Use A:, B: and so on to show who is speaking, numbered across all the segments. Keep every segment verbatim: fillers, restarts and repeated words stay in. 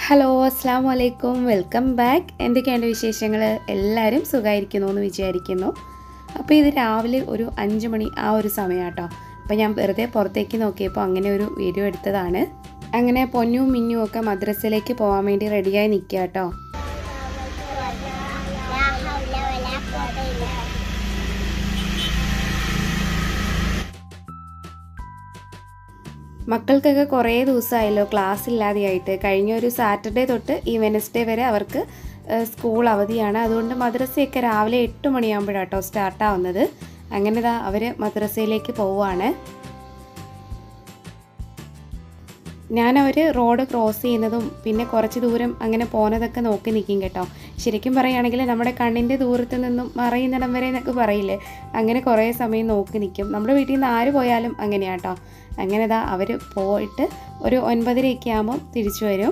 A: Hello അസ്സലാമു അലൈക്കും welcome back. എന്തൊക്കെയാണ് വിശേഷങ്ങൾ? എല്ലാവരും സുഖമായിരിക്കുന്നു എന്ന് വിചാരിക്കുന്നു. അപ്പോൾ ഇത് രാവിലെ ഒരു അഞ്ച് മണി ആ ഒരു സമയം കേട്ടോ. അപ്പോൾ ഞാൻ വെറുതെ പുറത്തേക്ക് നോക്കിയപ്പോൾ അങ്ങനെ ഒരു വീഡിയോ എടുത്തതാണ്. അങ്ങനെ പൊന്നും മിന്നും ഒക്കെ മദ്രസയിലേക്ക് പോകാൻ വേണ്ടി റെഡിയായി നിൽക്കുക കേട്ടോ. മക്കൾക്കൊക്കെ കുറേ ദിവസമായല്ലോ ക്ലാസ് ഇല്ലാതെയായിട്ട്. കഴിഞ്ഞ ഒരു സാറ്റർഡേ തൊട്ട് ഈ വെനസ്ഡേ വരെ അവർക്ക് സ്കൂൾ അവധിയാണ്. അതുകൊണ്ട് മദ്രസയൊക്കെ രാവിലെ എട്ട് മണിയാകുമ്പോഴാട്ടോ സ്റ്റാർട്ടാവുന്നത്. അങ്ങനെ ദാ അവർ മദ്രസയിലേക്ക് പോവുകയാണ്. ഞാനവർ റോഡ് ക്രോസ് ചെയ്യുന്നതും പിന്നെ കുറച്ച് ദൂരം അങ്ങനെ പോകുന്നതൊക്കെ നോക്കി നിൽക്കും കേട്ടോ. ശരിക്കും പറയുകയാണെങ്കിൽ നമ്മുടെ കണ്ണിൻ്റെ ദൂരത്ത് നിന്നും മറയുന്നിടം വരെ എന്നൊക്കെ പറയില്ലേ, അങ്ങനെ കുറേ സമയം നോക്കി നിൽക്കും. നമ്മുടെ വീട്ടിൽ നിന്ന് ആര് പോയാലും അങ്ങനെയാട്ടോ. അങ്ങനെ ദാ അവർ പോയിട്ട് ഒരു ഒൻപതരയൊക്കെ ആകുമ്പോൾ തിരിച്ചു വരും.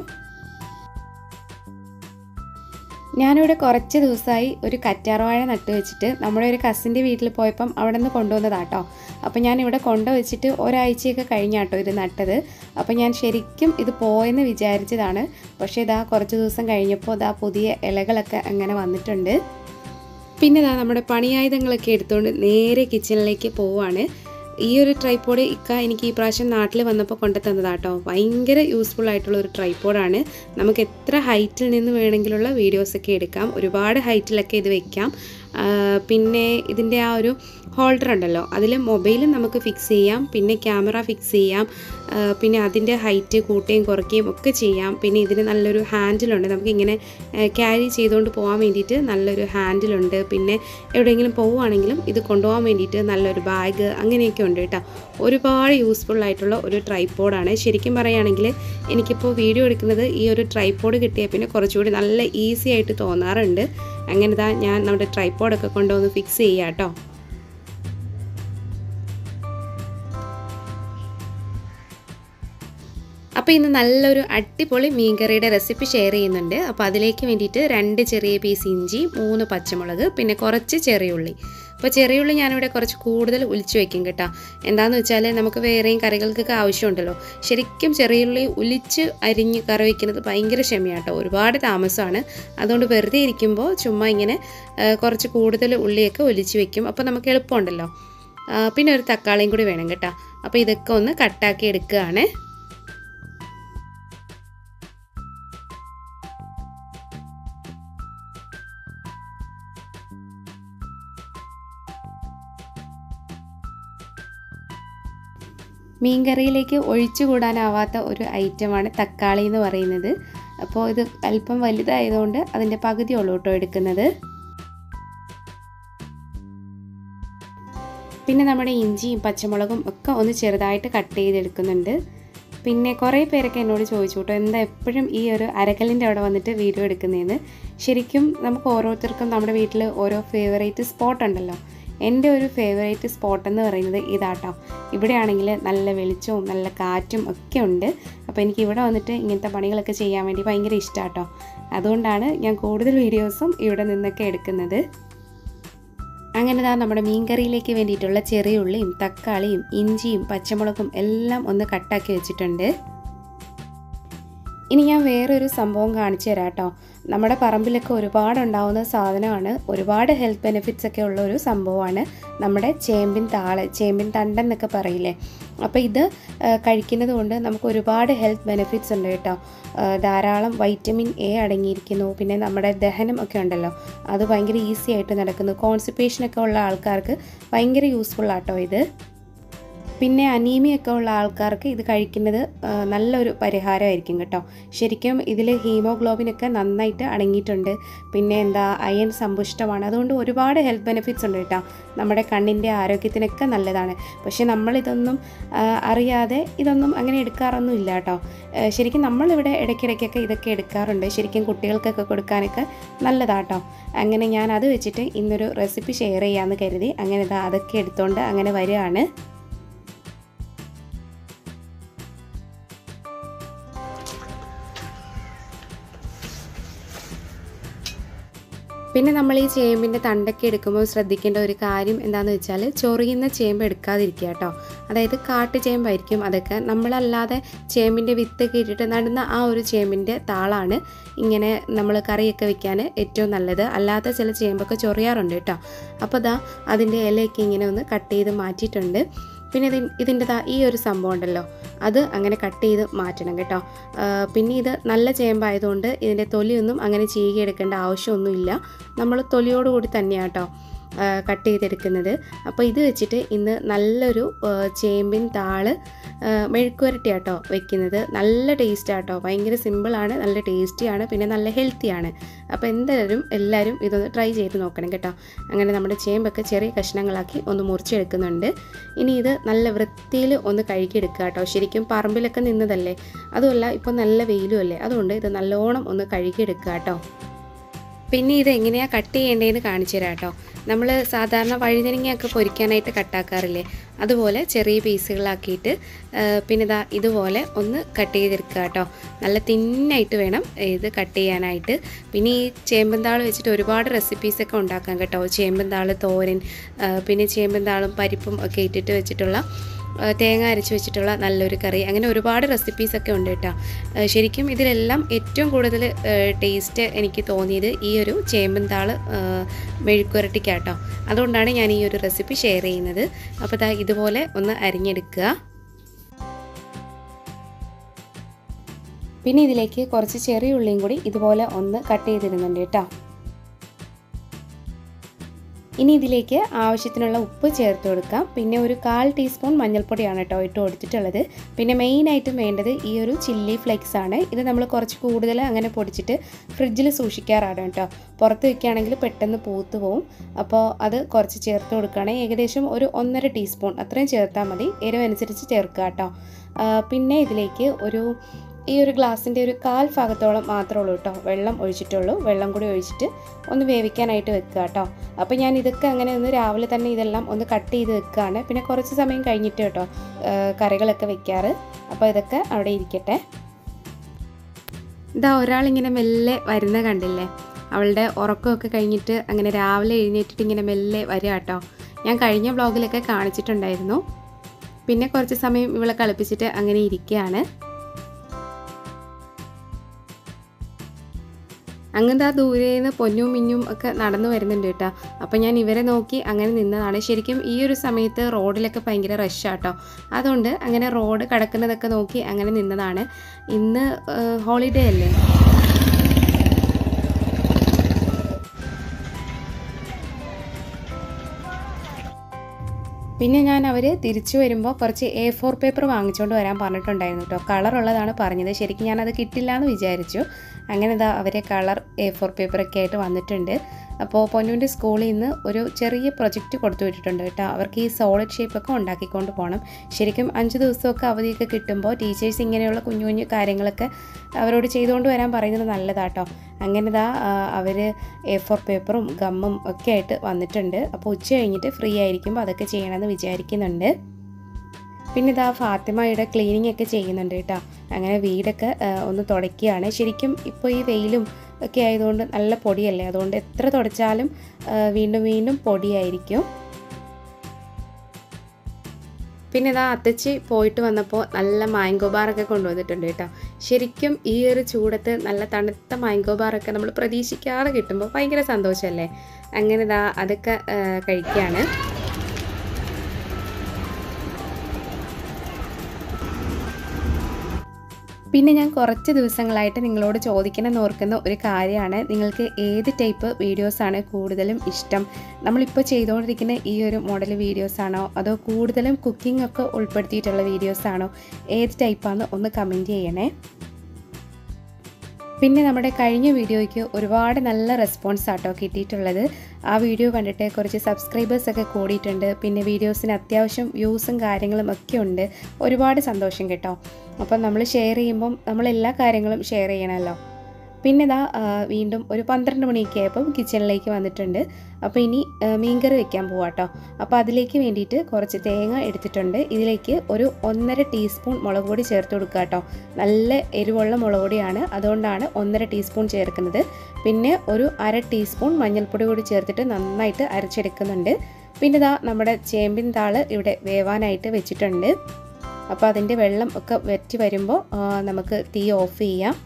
A: ഞാനിവിടെ കുറച്ച് ദിവസമായി ഒരു കറ്റാർവാഴ നട്ട് വെച്ചിട്ട് നമ്മുടെ ഒരു കസിൻ്റെ വീട്ടിൽ പോയപ്പം അവിടെ നിന്ന് കൊണ്ടുവന്നതാട്ടോ. അപ്പോൾ ഞാനിവിടെ കൊണ്ടുവച്ചിട്ട് ഒരാഴ്ചയൊക്കെ കഴിഞ്ഞാട്ടോ ഇത് നട്ടത്. അപ്പോൾ ഞാൻ ശരിക്കും ഇത് പോയെന്ന് വിചാരിച്ചതാണ്. പക്ഷേ ഇതാ കുറച്ച് ദിവസം കഴിഞ്ഞപ്പോൾ ഇതാ പുതിയ ഇലകളൊക്കെ അങ്ങനെ വന്നിട്ടുണ്ട്. പിന്നെ ഇതാ നമ്മുടെ പണിയായുധങ്ങളൊക്കെ എടുത്തുകൊണ്ട് നേരെ കിച്ചണിലേക്ക് പോവുകയാണ്. ഈ ഒരു ട്രൈപ്പോഡ് ഇക്ക എനിക്ക് ഈ പ്രാവശ്യം നാട്ടിൽ വന്നപ്പോൾ കൊണ്ടു തന്നതാട്ടോ. ഭയങ്കര യൂസ്ഫുൾ ആയിട്ടുള്ള ഒരു ട്രൈപ്പോഡാണ്. നമുക്ക് എത്ര ഹൈറ്റിൽ നിന്ന് വേണമെങ്കിലുള്ള വീഡിയോസൊക്കെ എടുക്കാം. ഒരുപാട് ഹൈറ്റിലൊക്കെ ഇത് വെക്കാം. പിന്നെ ഇതിൻ്റെ ആ ഒരു ഹോൾഡർ ഉണ്ടല്ലോ, അതിൽ മൊബൈലും നമുക്ക് ഫിക്സ് ചെയ്യാം, പിന്നെ ക്യാമറ ഫിക്സ് ചെയ്യാം, പിന്നെ അതിൻ്റെ ഹൈറ്റ് കൂട്ടുകയും കുറയ്ക്കുകയും ഒക്കെ ചെയ്യാം. പിന്നെ ഇതിന് നല്ലൊരു ഹാൻഡിലുണ്ട്, നമുക്കിങ്ങനെ ക്യാരി ചെയ്തുകൊണ്ട് പോകാൻ വേണ്ടിയിട്ട് നല്ലൊരു ഹാൻഡിലുണ്ട്. പിന്നെ എവിടെയെങ്കിലും പോവുകയാണെങ്കിലും ഇത് കൊണ്ടുപോകാൻ വേണ്ടിയിട്ട് നല്ലൊരു ബാഗ് അങ്ങനെയൊക്കെ ഉണ്ട് കേട്ടോ. ഒരുപാട് യൂസ്ഫുൾ ആയിട്ടുള്ള ഒരു ട്രൈപ്പോഡാണ്. ശരിക്കും പറയുകയാണെങ്കിൽ എനിക്കിപ്പോൾ വീഡിയോ എടുക്കുന്നത് ഈ ഒരു ട്രൈപ്പോഡ് കിട്ടിയ പിന്നെ കുറച്ചുകൂടി നല്ല ഈസി ആയിട്ട് തോന്നാറുണ്ട്. അങ്ങനെ ഇതാ ഞാൻ നമ്മുടെ ട്രൈപ്പോഡൊക്കെ കൊണ്ടുവന്ന് ഫിക്സ് ചെയ്യാം കേട്ടോ. അപ്പോൾ ഇന്ന് നല്ലൊരു അടിപൊളി മീൻകറിയുടെ റെസിപ്പി ഷെയർ ചെയ്യുന്നുണ്ട്. അപ്പോൾ അതിലേക്ക് വേണ്ടിയിട്ട് രണ്ട് ചെറിയ പീസ് ഇഞ്ചി, മൂന്ന് പച്ചമുളക്, പിന്നെ കുറച്ച് ചെറിയുള്ളി. അപ്പോൾ ചെറിയുള്ളി ഞാനിവിടെ കുറച്ച് കൂടുതൽ ഉലിച്ച് വയ്ക്കും കേട്ടോ. എന്താണെന്ന് വെച്ചാൽ നമുക്ക് വേറെയും കറികൾക്കൊക്കെ ആവശ്യമുണ്ടല്ലോ. ശരിക്കും ചെറിയുള്ളി ഉലിച്ച് അരിഞ്ഞ് കറി വയ്ക്കുന്നത് ഭയങ്കര ക്ഷമയാട്ടോ, ഒരുപാട് താമസമാണ്. അതുകൊണ്ട് വെറുതെ ഇരിക്കുമ്പോൾ ചുമ്മാ ഇങ്ങനെ കുറച്ച് കൂടുതൽ ഉള്ളിയൊക്കെ ഒലിച്ച് വയ്ക്കും. അപ്പോൾ നമുക്ക് എളുപ്പമുണ്ടല്ലോ. പിന്നെ ഒരു തക്കാളിയും കൂടി വേണം കേട്ടോ. അപ്പോൾ ഇതൊക്കെ ഒന്ന് കട്ടാക്കി എടുക്കുകയാണ്. മീൻകറിയിലേക്ക് ഒഴിച്ചുകൂടാനാവാത്ത ഒരു ഐറ്റമാണ് തക്കാളി എന്ന് പറയുന്നത്. അപ്പോൾ ഇത് അല്പം വലുതായതുകൊണ്ട് അതിൻ്റെ പകുതി ഉള്ളൂ കേട്ടോ എടുക്കുന്നത്. പിന്നെ നമ്മുടെ ഇഞ്ചിയും പച്ചമുളകും ഒക്കെ ഒന്ന് ചെറുതായിട്ട് കട്ട് ചെയ്തെടുക്കുന്നുണ്ട്. പിന്നെ കുറേ പേരൊക്കെ എന്നോട് ചോദിച്ചു കേട്ടോ, എന്താ എപ്പോഴും ഈ ഒരു അരകല്ലിൻ്റെ അവിടെ വന്നിട്ട് വീഡിയോ എടുക്കുന്നതെന്ന്. ശരിക്കും നമുക്ക് ഓരോരുത്തർക്കും നമ്മുടെ വീട്ടിൽ ഓരോ ഫേവറേറ്റ് സ്പോട്ട് ഉണ്ടല്ലോ. എൻ്റെ ഒരു ഫേവറേറ്റ് സ്പോട്ട് എന്ന് പറയുന്നത് ഇതാട്ടോ. ഇവിടെയാണെങ്കിൽ നല്ല വെളിച്ചവും നല്ല കാറ്റും ഒക്കെ ഉണ്ട്. അപ്പോൾ എനിക്ക് ഇവിടെ വന്നിട്ട് ഇങ്ങനത്തെ പണികളൊക്കെ ചെയ്യാൻ വേണ്ടി ഭയങ്കര ഇഷ്ടമാട്ടോ. അതുകൊണ്ടാണ് ഞാൻ കൂടുതൽ വീഡിയോസും ഇവിടെ നിന്നൊക്കെ എടുക്കുന്നത്. അങ്ങനെ ദാ നമ്മുടെ മീൻകറിയിലേക്ക് വേണ്ടിയിട്ടുള്ള ചെറിയുള്ളിയും തക്കാളിയും ഇഞ്ചിയും പച്ചമുളകും എല്ലാം ഒന്ന് കട്ടാക്കി വെച്ചിട്ടുണ്ട്. ഇനി ഞാൻ വേറൊരു സംഭവം കാണിച്ചു തരാം കേട്ടോ. നമ്മുടെ പറമ്പിലൊക്കെ ഒരുപാട് ഉണ്ടാവുന്ന സാധനമാണ്, ഒരുപാട് ഹെൽത്ത് ബെനിഫിറ്റ്സ് ഒക്കെ ഉള്ള ഒരു സംഭവമാണ് നമ്മുടെ ചേമ്പിൻ താള്, ചേമ്പിൻ തണ്ടൻ എന്നൊക്കെ പറയില്ലേ. അപ്പോൾ ഇത് കഴിക്കുന്നത് കൊണ്ട് നമുക്ക് ഒരുപാട് ഹെൽത്ത് ബെനിഫിറ്റ്സ് ഉണ്ട് കേട്ടോ. ധാരാളം വൈറ്റമിൻ എ അടങ്ങിയിരിക്കുന്നു. പിന്നെ നമ്മുടെ ദഹനം ഒക്കെ ഉണ്ടല്ലോ, അത് ഭയങ്കര ഈസി ആയിട്ട് നടക്കുന്നു. കോൺസ്റ്റിപ്പേഷനൊക്കെ ഉള്ള ആൾക്കാർക്ക് ഭയങ്കര യൂസ്ഫുൾ ആട്ടോ ഇത്. പിന്നെ അനീമിയൊക്കെ ഉള്ള ആൾക്കാർക്ക് ഇത് കഴിക്കുന്നത് നല്ലൊരു പരിഹാരമായിരിക്കും കേട്ടോ. ശരിക്കും ഇതിൽ ഹീമോഗ്ലോബിനൊക്കെ നന്നായിട്ട് അടങ്ങിയിട്ടുണ്ട്. പിന്നെ എന്താ അയൺ സമ്പുഷ്ടമാണ്. അതുകൊണ്ട് ഒരുപാട് ഹെൽത്ത് ബെനിഫിറ്റ്സ് ഉണ്ട് കേട്ടോ. നമ്മുടെ കണ്ണിൻ്റെ ആരോഗ്യത്തിനൊക്കെ നല്ലതാണ്. പക്ഷേ നമ്മളിതൊന്നും അറിയാതെ ഇതൊന്നും അങ്ങനെ എടുക്കാറൊന്നും ഇല്ല കേട്ടോ. ശരിക്കും നമ്മളിവിടെ ഇടയ്ക്കിടയ്ക്കൊക്കെ ഇതൊക്കെ എടുക്കാറുണ്ട്. ശരിക്കും കുട്ടികൾക്കൊക്കെ കൊടുക്കാനൊക്കെ നല്ലതാട്ടോ. അങ്ങനെ ഞാൻ അത് വെച്ചിട്ട് ഇന്നൊരു റെസിപ്പി ഷെയർ ചെയ്യാമെന്ന് കരുതി അങ്ങനെ ഇതാ അതൊക്കെ എടുത്തുകൊണ്ട് അങ്ങനെ വരികയാണ്. പിന്നെ നമ്മൾ ഈ ചേമ്പിൻ്റെ തണ്ടൊക്കെ എടുക്കുമ്പോൾ ശ്രദ്ധിക്കേണ്ട ഒരു കാര്യം എന്താണെന്ന് വെച്ചാൽ ചൊറിയുന്ന ചേമ്പ് എടുക്കാതിരിക്കുക കേട്ടോ. അതായത് കാട്ടു ചേമ്പായിരിക്കും അതൊക്കെ. നമ്മളല്ലാതെ ചേമ്പിൻ്റെ വിത്തൊക്കെ ഇട്ടിട്ട് നടുന്ന ആ ഒരു ചേമ്പിൻ്റെ താളാണ് ഇങ്ങനെ നമ്മൾ കറിയൊക്കെ വെക്കാൻ ഏറ്റവും നല്ലത്. അല്ലാത്ത ചില ചേമ്പൊക്കെ ചൊറിയാറുണ്ട് കേട്ടോ. അപ്പോൾ ദാ അതിൻ്റെ ഇലയൊക്കെ ഇങ്ങനെ ഒന്ന് കട്ട് ചെയ്ത് മാറ്റിയിട്ടുണ്ട്. പിന്നെ ഇത് ഇതിൻ്റെ ഈ ഒരു സംഭവം ഉണ്ടല്ലോ, അത് അങ്ങനെ കട്ട് ചെയ്ത് മാറ്റണം കേട്ടോ. പിന്നെ ഇത് നല്ല ചേമ്പായതുകൊണ്ട് ഇതിൻ്റെ തൊലിയൊന്നും അങ്ങനെ ചീകിയെടുക്കേണ്ട ആവശ്യമൊന്നുമില്ല. നമ്മൾ തൊലിയോടുകൂടി തന്നെയാണ് കേട്ടോ കട്ട് ചെയ്തെടുക്കുന്നത്. അപ്പോൾ ഇത് വെച്ചിട്ട് ഇന്ന് നല്ലൊരു ചേമ്പിൻ താള് മെഴുക്കുവരട്ടി ആട്ടോ വെക്കുന്നത്. നല്ല ടേസ്റ്റാണ് കേട്ടോ, ഭയങ്കര സിമ്പിളാണ്, നല്ല ടേസ്റ്റിയാണ്, പിന്നെ നല്ല ഹെൽത്തിയാണ്. അപ്പോൾ എന്തായാലും എല്ലാവരും ഇതൊന്ന് ട്രൈ ചെയ്ത് നോക്കണം കേട്ടോ. അങ്ങനെ നമ്മുടെ ചേമ്പൊക്കെ ചെറിയ കഷ്ണങ്ങളാക്കി ഒന്ന് മുറിച്ചെടുക്കുന്നുണ്ട്. ഇനി ഇത് നല്ല വൃത്തിയിൽ ഒന്ന് കഴുകിയെടുക്കുക കേട്ടോ. ശരിക്കും പറമ്പിലൊക്കെ നിന്നതല്ലേ, അതുമല്ല ഇപ്പോൾ നല്ല വെയിലും അല്ലേ, അതുകൊണ്ട് ഇത് നല്ലോണം ഒന്ന് കഴുകിയെടുക്കുക കേട്ടോ. പിന്നെ ഇത് എങ്ങനെയാണ് കട്ട് ചെയ്യേണ്ടതെന്ന് കാണിച്ചു തരാം കേട്ടോ. നമ്മൾ സാധാരണ വഴുതനങ്ങയൊക്കെ പൊരിക്കാനായിട്ട് കട്ടാക്കാറില്ലേ, അതുപോലെ ചെറിയ പീസുകളാക്കിയിട്ട് പിന്നെ ഇതാ ഇതുപോലെ ഒന്ന് കട്ട് ചെയ്തെടുക്കുക കേട്ടോ. നല്ല തിന്നായിട്ട് വേണം ഇത് കട്ട് ചെയ്യാനായിട്ട്. പിന്നെ ഈ ചേമ്പന്താൾ വെച്ചിട്ട് ഒരുപാട് റെസിപ്പീസൊക്കെ ഉണ്ടാക്കാം കേട്ടോ. ചേമ്പന്താൾ തോരൻ, പിന്നെ ചേമ്പന്താളും പരിപ്പും ഒക്കെ ഇട്ടിട്ട് വെച്ചിട്ടുള്ള തേങ്ങ അരച്ച് വെച്ചിട്ടുള്ള നല്ലൊരു കറി, അങ്ങനെ ഒരുപാട് റെസിപ്പീസൊക്കെ ഉണ്ട് കേട്ടോ. ശരിക്കും ഇതിലെല്ലാം ഏറ്റവും കൂടുതൽ ടേസ്റ്റ് എനിക്ക് തോന്നിയത് ഈ ഒരു ചേമ്പന്താൾ മെഴുക്കുവരട്ടിക്കാട്ടോ. അതുകൊണ്ടാണ് ഞാൻ ഈ ഒരു റെസിപ്പി ഷെയർ ചെയ്യുന്നത്. അപ്പോൾ ദാ ഇതുപോലെ ഒന്ന് അരിഞ്ഞെടുക്കുക. പിന്നെ ഇതിലേക്ക് കുറച്ച് ചെറിയ ഉള്ളിയും കൂടി ഇതുപോലെ ഒന്ന് കട്ട് ചെയ്തിരുന്നുണ്ട് കേട്ടോ. ഇനി ഇതിലേക്ക് ആവശ്യത്തിനുള്ള ഉപ്പ് ചേർത്ത് കൊടുക്കാം. പിന്നെ ഒരു കാൽ ടീസ്പൂൺ മഞ്ഞൾപ്പൊടിയാണ് കേട്ടോ ഇട്ട് കൊടുത്തിട്ടുള്ളത്. പിന്നെ മെയിനായിട്ടും വേണ്ടത് ഈ ഒരു ചില്ലി ഫ്ലേക്സ് ആണ്. ഇത് നമ്മൾ കുറച്ച് കൂടുതൽ അങ്ങനെ പൊടിച്ചിട്ട് ഫ്രിഡ്ജിൽ സൂക്ഷിക്കാറാണ് കേട്ടോ. പുറത്ത് വയ്ക്കുകയാണെങ്കിൽ പെട്ടെന്ന് പൂത്ത് പോവും. അപ്പോൾ അത് കുറച്ച് ചേർത്ത് കൊടുക്കുകയാണെങ്കിൽ ഏകദേശം ഒരു ഒന്നര ടീസ്പൂൺ അത്രയും ചേർത്താൽ മതി. എരിവനുസരിച്ച് ചേർക്കുക കേട്ടോ. പിന്നെ ഇതിലേക്ക് ഒരു ഈ ഒരു ഗ്ലാസിൻ്റെ ഒരു കാൽ ഭാഗത്തോളം മാത്രമേ ഉള്ളൂ കേട്ടോ വെള്ളം ഒഴിച്ചിട്ടുള്ളൂ. വെള്ളം കൂടി ഒഴിച്ചിട്ട് ഒന്ന് വേവിക്കാനായിട്ട് വെക്കുക കേട്ടോ. അപ്പോൾ ഞാൻ ഇതൊക്കെ അങ്ങനെ ഒന്ന് രാവിലെ തന്നെ ഇതെല്ലാം ഒന്ന് കട്ട് ചെയ്ത് വെക്കുകയാണ്. പിന്നെ കുറച്ച് സമയം കഴിഞ്ഞിട്ട് കേട്ടോ കറികളൊക്കെ വെക്കാറ്. അപ്പോൾ ഇതൊക്കെ അവിടെ ഇരിക്കട്ടെ. ഇതാ ഒരാളിങ്ങനെ മെല്ലെ വരുന്ന കണ്ടില്ലേ, അവളുടെ ഉറക്കമൊക്കെ കഴിഞ്ഞിട്ട് അങ്ങനെ രാവിലെ എഴുന്നേറ്റിട്ട് ഇങ്ങനെ മെല്ലെ വരിക കേട്ടോ. ഞാൻ കഴിഞ്ഞ വ്ളോഗിലൊക്കെ കാണിച്ചിട്ടുണ്ടായിരുന്നു. പിന്നെ കുറച്ച് സമയം ഇവളെ കളിപ്പിച്ചിട്ട് അങ്ങനെ ഇരിക്കുകയാണ്. അങ്ങനത്തെ ആ ദൂരെ നിന്ന് പൊന്നും മിന്നും ഒക്കെ നടന്നു വരുന്നുണ്ട് കേട്ടോ. അപ്പോൾ ഞാൻ ഇവരെ നോക്കി അങ്ങനെ നിന്നതാണ്. ശരിക്കും ഈ ഒരു സമയത്ത് റോഡിലൊക്കെ ഭയങ്കര റഷാട്ടോ, അതുകൊണ്ട് അങ്ങനെ റോഡ് കിടക്കുന്നതൊക്കെ നോക്കി അങ്ങനെ നിന്നതാണ്. ഇന്ന് ഹോളിഡേ അല്ലേ. പിന്നെ ഞാൻ അവർ തിരിച്ചു വരുമ്പോൾ കുറച്ച് എ ഫോർ പേപ്പർ വാങ്ങിച്ചുകൊണ്ട് വരാൻ പറഞ്ഞിട്ടുണ്ടായിരുന്നു കേട്ടോ. കളറുള്ളതാണ് പറഞ്ഞത്. ശരിക്കും ഞാനത് കിട്ടില്ല എന്ന് വിചാരിച്ചു. അങ്ങനെ ഇതാ അവരെ കളർ എ ഫോർ പേപ്പറൊക്കെ ആയിട്ട് വന്നിട്ടുണ്ട്. അപ്പോൾ പൊന്നുവിൻ്റെ സ്കൂളിൽ നിന്ന് ഒരു ചെറിയ പ്രൊജക്റ്റ് കൊടുത്തു വിട്ടിട്ടുണ്ട് കേട്ടോ. അവർക്ക് ഈ സോളിഡ് ഷേപ്പൊക്കെ ഉണ്ടാക്കിക്കൊണ്ട് പോകണം. ശരിക്കും അഞ്ച് ദിവസമൊക്കെ അവധിയൊക്കെ കിട്ടുമ്പോൾ ടീച്ചേഴ്സ് ഇങ്ങനെയുള്ള കുഞ്ഞു കുഞ്ഞു കാര്യങ്ങളൊക്കെ അവരോട് ചെയ്തുകൊണ്ട് വരാൻ പറയുന്നത് നല്ലതാട്ടോ. അങ്ങനെ ഇതാ അവർ എ ഫോർ പേപ്പറും ഗമ്മും ഒക്കെ ആയിട്ട് വന്നിട്ടുണ്ട്. അപ്പോൾ ഉച്ച കഴിഞ്ഞിട്ട് ഫ്രീ ആയിരിക്കുമ്പോൾ അതൊക്കെ ചെയ്യണമെന്ന് വിചാരിക്കുന്നുണ്ട്. പിന്നെ ഇതാ ഫാത്തിമയുടെ ക്ലീനിങ് ഒക്കെ ചെയ്യുന്നുണ്ട് കേട്ടോ. അങ്ങനെ വീടൊക്കെ ഒന്ന് തുടയ്ക്കുകയാണ്. ശരിക്കും ഇപ്പോൾ ഈ വെയിലും ഒക്കെ ആയതുകൊണ്ട് നല്ല പൊടിയല്ലേ, അതുകൊണ്ട് എത്ര തുടച്ചാലും വീണ്ടും വീണ്ടും പൊടിയായിരിക്കും. പിന്നെ ഇതാ അത്തച്ചി പോയിട്ട് വന്നപ്പോൾ നല്ല മാംഗോ ബാറൊക്കെ കൊണ്ടുവന്നിട്ടുണ്ട് കേട്ടോ. ശരിക്കും ഈ ഒരു ചൂടത്ത് നല്ല തണുത്ത മാംഗോ ബാറൊക്കെ നമ്മൾ പ്രതീക്ഷിക്കാതെ കിട്ടുമ്പോൾ ഭയങ്കര സന്തോഷമല്ലേ. അങ്ങനെ ഇതാ അതൊക്കെ കഴിക്കുകയാണ്. പിന്നെ ഞാൻ കുറച്ച് ദിവസങ്ങളായിട്ട് നിങ്ങളോട് ചോദിക്കണം എന്ന് ഓർക്കുന്ന ഒരു കാര്യമാണ്, നിങ്ങൾക്ക് ഏത് ടൈപ്പ് വീഡിയോസാണ് കൂടുതലും ഇഷ്ടം? നമ്മളിപ്പോൾ ചെയ്തുകൊണ്ടിരിക്കുന്ന ഈ ഒരു മോഡൽ വീഡിയോസാണോ, അതോ കൂടുതലും കുക്കിംഗ് ഒക്കെ ഉൾപ്പെടുത്തിയിട്ടുള്ള വീഡിയോസാണോ, ഏത് ടൈപ്പാണെന്ന് ഒന്ന് കമൻറ്റ് ചെയ്യണേ. പിന്നെ നമ്മുടെ കഴിഞ്ഞ വീഡിയോയ്ക്ക് ഒരുപാട് നല്ല റെസ്പോൺസ് ആട്ടോ കിട്ടിയിട്ടുള്ളത്. ആ വീഡിയോ കണ്ടിട്ട് കുറച്ച് സബ്സ്ക്രൈബേഴ്സൊക്കെ കൂടിയിട്ടുണ്ട്. പിന്നെ വീഡിയോസിന് അത്യാവശ്യം വ്യൂസും കാര്യങ്ങളും ഒക്കെ ഉണ്ട്. ഒരുപാട് സന്തോഷം കേട്ടോ. അപ്പം നമ്മൾ ഷെയർ ചെയ്യുമ്പം നമ്മൾ എല്ലാ കാര്യങ്ങളും ഷെയർ ചെയ്യണമല്ലോ. പിന്നെ ഇതാ വീണ്ടും ഒരു പന്ത്രണ്ട് മണിയൊക്കെ ആയപ്പം കിച്ചണിലേക്ക് വന്നിട്ടുണ്ട്. അപ്പോൾ ഇനി മീൻകറി വെക്കാൻ പോവാം കേട്ടോ. അപ്പോൾ അതിലേക്ക് വേണ്ടിയിട്ട് കുറച്ച് തേങ്ങ എടുത്തിട്ടുണ്ട്. ഇതിലേക്ക് ഒരു ഒന്നര ടീസ്പൂൺ മുളക് പൊടി ചേർത്ത് കൊടുക്കുക കേട്ടോ. നല്ല എരിവുള്ള മുളക് പൊടിയാണ്, അതുകൊണ്ടാണ് ഒന്നര ടീസ്പൂൺ ചേർക്കുന്നത്. പിന്നെ ഒരു അര ടീസ്പൂൺ മഞ്ഞൾപ്പൊടി കൂടി ചേർത്തിട്ട് നന്നായിട്ട് അരച്ചെടുക്കുന്നുണ്ട്. പിന്നെ ഇതാ നമ്മുടെ ചേമ്പിൻ താള് ഇവിടെ വേവാനായിട്ട് വെച്ചിട്ടുണ്ട്. അപ്പോൾ അതിൻ്റെ വെള്ളം ഒക്കെ വറ്റി വരുമ്പോൾ നമുക്ക് തീ ഓഫ് ചെയ്യാം.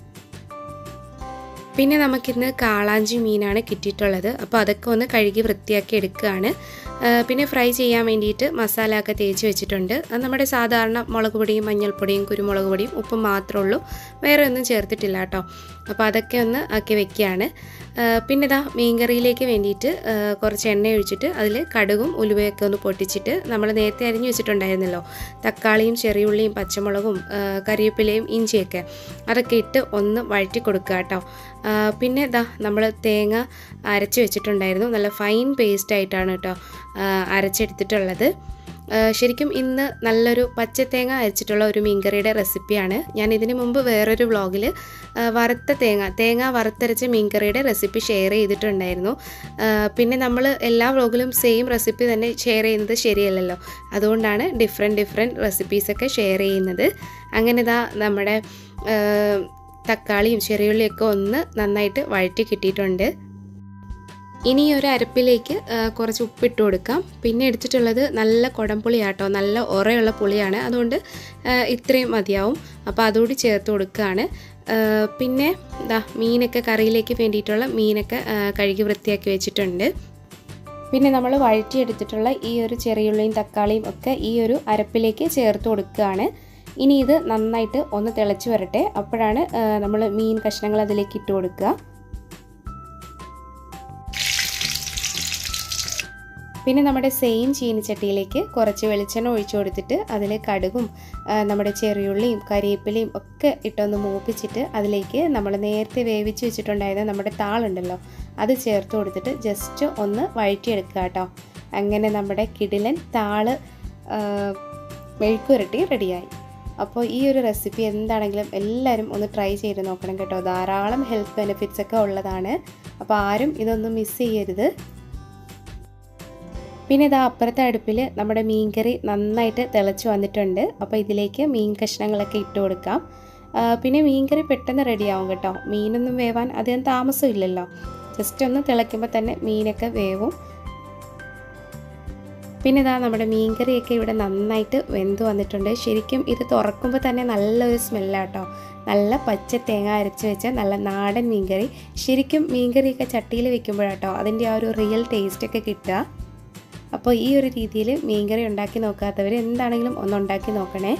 A: പിന്നെ നമുക്കിന്ന് കാളാഞ്ചി മീനാണ് കിട്ടിയിട്ടുള്ളത്. അപ്പോൾ അതൊക്കെ ഒന്ന് കഴുകി വൃത്തിയാക്കി എടുക്കുകയാണ്. പിന്നെ ഫ്രൈ ചെയ്യാൻ വേണ്ടിയിട്ട് മസാല ഒക്കെ തേച്ച് വെച്ചിട്ടുണ്ട്. അത് നമ്മുടെ സാധാരണ മുളക് പൊടിയും മഞ്ഞൾപ്പൊടിയും കുരുമുളക് പൊടിയും ഉപ്പും മാത്രമേ ഉള്ളൂ, വേറെ ഒന്നും ചേർത്തിട്ടില്ല കേട്ടോ. അപ്പോൾ അതൊക്കെ ഒന്ന് ആക്കി വെക്കുകയാണ്. പിന്നെ ഇതാ മീൻകറിയിലേക്ക് വേണ്ടിയിട്ട് കുറച്ച് എണ്ണ ഒഴിച്ചിട്ട് അതിൽ കടുകും ഉലുവയൊക്കെ ഒന്ന് പൊട്ടിച്ചിട്ട് നമ്മൾ നേരത്തെ അരിഞ്ഞു വെച്ചിട്ടുണ്ടായിരുന്നല്ലോ തക്കാളിയും ചെറിയുള്ളിയും പച്ചമുളകും കറിവേപ്പിലയും ഇഞ്ചിയൊക്കെ, അതൊക്കെ ഇട്ട് ഒന്ന് വഴറ്റി കൊടുക്കുക കേട്ടോ. പിന്നെ ഇതാ നമ്മൾ തേങ്ങ അരച്ച് വെച്ചിട്ടുണ്ടായിരുന്നു. നല്ല ഫൈൻ പേസ്റ്റ് ആയിട്ടാണ് കേട്ടോ അരച്ചെടുത്തിട്ടുള്ളത്. ശരിക്കും ഇന്ന് നല്ലൊരു പച്ചത്തേങ്ങ അരച്ചിട്ടുള്ള ഒരു മീൻകറിയുടെ റെസിപ്പിയാണ്. ഞാൻ ഇതിനു മുമ്പ് വേറൊരു വ്ളോഗിൽ വറുത്ത തേങ്ങ തേങ്ങ വറുത്തരച്ച മീൻകറിയുടെ റെസിപ്പി ഷെയർ ചെയ്തിട്ടുണ്ടായിരുന്നു. പിന്നെ നമ്മൾ എല്ലാ വ്ളോഗിലും സെയിം റെസിപ്പി തന്നെ ഷെയർ ചെയ്യുന്നത് ശരിയല്ലല്ലോ, അതുകൊണ്ടാണ് ഡിഫറെൻറ്റ് ഡിഫറെൻറ്റ് റെസിപ്പീസൊക്കെ ഷെയർ ചെയ്യുന്നത്. അങ്ങനെ ഇതാ നമ്മുടെ തക്കാളിയും ചെറിയുള്ളിയൊക്കെ ഒന്ന് നന്നായിട്ട് വഴറ്റി കിട്ടിയിട്ടുണ്ട്. ഇനി ഒരു അരപ്പിലേക്ക് കുറച്ച് ഉപ്പിട്ട് കൊടുക്കാം. പിന്നെ എടുത്തിട്ടുള്ളത് നല്ല കുടംപുളിയാട്ടോ, നല്ല ഉറയുള്ള പുളിയാണ്, അതുകൊണ്ട് ഇത്രയും മതിയാവും. അപ്പോൾ അതുകൂടി ചേർത്ത് കൊടുക്കുകയാണ്. പിന്നെ ഇതാ മീനൊക്കെ കറിയിലേക്ക് വേണ്ടിയിട്ടുള്ള മീനൊക്കെ കഴുകി വൃത്തിയാക്കി വെച്ചിട്ടുണ്ട്. പിന്നെ നമ്മൾ വഴറ്റിയെടുത്തിട്ടുള്ള ഈ ഒരു ചെറിയുള്ളിയും തക്കാളിയും ഒക്കെ ഈ ഒരു അരപ്പിലേക്ക് ചേർത്ത് കൊടുക്കുകയാണ്. ഇനി ഇത് നന്നായിട്ട് ഒന്ന് തിളച്ച് വരട്ടെ, അപ്പോഴാണ് നമ്മൾ മീൻ കഷ്ണങ്ങൾ അതിലേക്ക് ഇട്ട് കൊടുക്കുക. പിന്നെ നമ്മുടെ സെയിം ചീനിച്ചട്ടിയിലേക്ക് കുറച്ച് വെളിച്ചെണ്ണ ഒഴിച്ചു കൊടുത്തിട്ട് അതിൽ കടുകും നമ്മുടെ ചെറിയുള്ളിയും കരിവേപ്പിലയും ഒക്കെ ഇട്ടൊന്ന് മൂപ്പിച്ചിട്ട് അതിലേക്ക് നമ്മൾ നേരത്തെ വേവിച്ച് വെച്ചിട്ടുണ്ടായിരുന്ന നമ്മുടെ താളുണ്ടല്ലോ അത് ചേർത്ത് കൊടുത്തിട്ട് ജസ്റ്റ് ഒന്ന് വഴറ്റിയെടുക്കുക കേട്ടോ. അങ്ങനെ നമ്മുടെ കിടിലൻ താള് മെഴുക്കുരട്ടി റെഡിയായി. അപ്പോൾ ഈ ഒരു റെസിപ്പി എന്താണെങ്കിലും എല്ലാവരും ഒന്ന് ട്രൈ ചെയ്ത് നോക്കണം കേട്ടോ. ധാരാളം ഹെൽത്ത് ബെനിഫിറ്റ്സ് ഒക്കെ ഉള്ളതാണ്. അപ്പോൾ ആരും ഇതൊന്നും മിസ് ചെയ്യരുത്. പിന്നെ ഇതാ അപ്പുറത്തെ അടുപ്പിൽ നമ്മുടെ മീൻകറി നന്നായിട്ട് തിളച്ച് വന്നിട്ടുണ്ട്. അപ്പോൾ ഇതിലേക്ക് മീൻ കഷ്ണങ്ങളൊക്കെ ഇട്ട് കൊടുക്കാം. പിന്നെ മീൻകറി പെട്ടെന്ന് റെഡിയാവും കേട്ടോ. മീനൊന്നും വേവാൻ അധികം താമസമില്ലല്ലോ, ജസ്റ്റ് ഒന്ന് തിളയ്ക്കുമ്പോൾ തന്നെ മീനൊക്കെ വേവും. പിന്നെ ഇതാ നമ്മുടെ മീൻകറിയൊക്കെ ഇവിടെ നന്നായിട്ട് വെന്ത് വന്നിട്ടുണ്ട്. ശരിക്കും ഇത് തുറക്കുമ്പോൾ തന്നെ നല്ലൊരു സ്മെല്ലാട്ടോ. നല്ല പച്ച തേങ്ങ അരച്ച് വെച്ച നല്ല നാടൻ മീൻകറി. ശരിക്കും മീൻകറിയൊക്കെ ചട്ടിയിൽ വെക്കുമ്പോഴാട്ടോ അതിൻ്റെ ആ ഒരു റിയൽ ടേസ്റ്റൊക്കെ കിട്ടുക. അപ്പോൾ ഈ ഒരു രീതിയിൽ മീൻകറി ഉണ്ടാക്കി നോക്കാത്തവർ എന്താണെങ്കിലും ഒന്നുണ്ടാക്കി നോക്കണേ.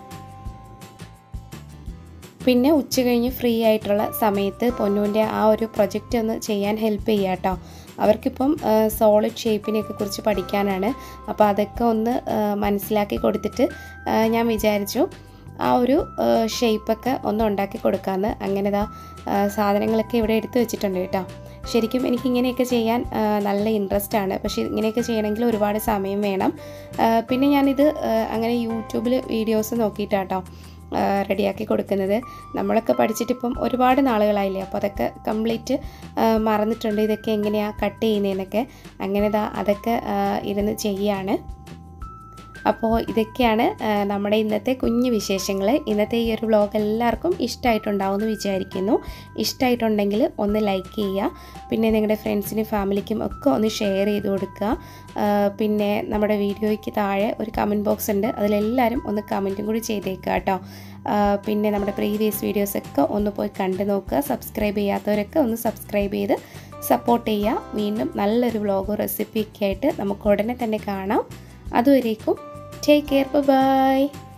A: പിന്നെ ഉച്ച കഴിഞ്ഞ് ഫ്രീ ആയിട്ടുള്ള സമയത്ത് പൊന്നൂൻ്റെ ആ ഒരു പ്രൊജക്റ്റ് ഒന്ന് ചെയ്യാൻ ഹെൽപ്പ് ചെയ്യുക കേട്ടോ. അവർക്കിപ്പം സോളിഡ് ഷേപ്പിനെയൊക്കെ കുറിച്ച് പഠിക്കാനാണ്. അപ്പോൾ അതൊക്കെ ഒന്ന് മനസ്സിലാക്കി കൊടുത്തിട്ട് ഞാൻ വിചാരിച്ചു ആ ഒരു ഷേപ്പൊക്കെ ഒന്ന് ഉണ്ടാക്കി കൊടുക്കാമെന്ന്. അങ്ങനെ ദാ സാധനങ്ങളൊക്കെ ഇവിടെ എടുത്തു വെച്ചിട്ടുണ്ട് കേട്ടോ. ശരിക്കും എനിക്കിങ്ങനെയൊക്കെ ചെയ്യാൻ നല്ല ഇൻട്രസ്റ്റ് ആണ്, പക്ഷേ ഇങ്ങനെയൊക്കെ ചെയ്യണമെങ്കിൽ ഒരുപാട് സമയം വേണം. പിന്നെ ഞാനിത് അങ്ങനെ യൂട്യൂബിൽ വീഡിയോസ് നോക്കിയിട്ടാട്ടോ റെഡിയാക്കി കൊടുക്കുന്നത്. നമ്മളൊക്കെ പഠിച്ചിട്ടിപ്പം ഒരുപാട് നാളുകളായില്ലേ, അപ്പോൾ അതൊക്കെ കംപ്ലീറ്റ് മറന്നിട്ടുണ്ട് ഇതൊക്കെ എങ്ങനെയാണ് കട്ട് ചെയ്യുന്നതെന്നൊക്കെ. അങ്ങനെ ദാ അതൊക്കെ ഇരുന്ന് ചെയ്യാണ്. അപ്പോൾ ഇതൊക്കെയാണ് നമ്മുടെ ഇന്നത്തെ കുഞ്ഞു വിശേഷങ്ങൾ. ഇന്നത്തെ ഈ ഒരു വ്ളോഗ് എല്ലാവർക്കും ഇഷ്ടമായിട്ടുണ്ടാവുമെന്ന് വിചാരിക്കുന്നു. ഇഷ്ടമായിട്ടുണ്ടെങ്കിൽ ഒന്ന് ലൈക്ക് ചെയ്യുക. പിന്നെ നിങ്ങളുടെ ഫ്രണ്ട്സിനും ഫാമിലിക്കും ഒക്കെ ഒന്ന് ഷെയർ ചെയ്ത് കൊടുക്കുക. പിന്നെ നമ്മുടെ വീഡിയോയ്ക്ക് താഴെ ഒരു കമൻറ്റ് ബോക്സ് ഉണ്ട്, അതിലെല്ലാവരും ഒന്ന് കമൻറ്റും കൂടി ചെയ്തേക്കുക കേട്ടോ. പിന്നെ നമ്മുടെ പ്രീവിയസ് വീഡിയോസൊക്കെ ഒന്ന് പോയി കണ്ടു നോക്കുക. സബ്സ്ക്രൈബ് ചെയ്യാത്തവരൊക്കെ ഒന്ന് സബ്സ്ക്രൈബ് ചെയ്ത് സപ്പോർട്ട് ചെയ്യുക. വീണ്ടും നല്ലൊരു വ്ളോഗോ റെസിപ്പിയൊക്കെ ആയിട്ട് നമുക്ക് ഉടനെ തന്നെ കാണാം. അതുവരേക്കും ടേക്ക് കെയർ, ബൈ.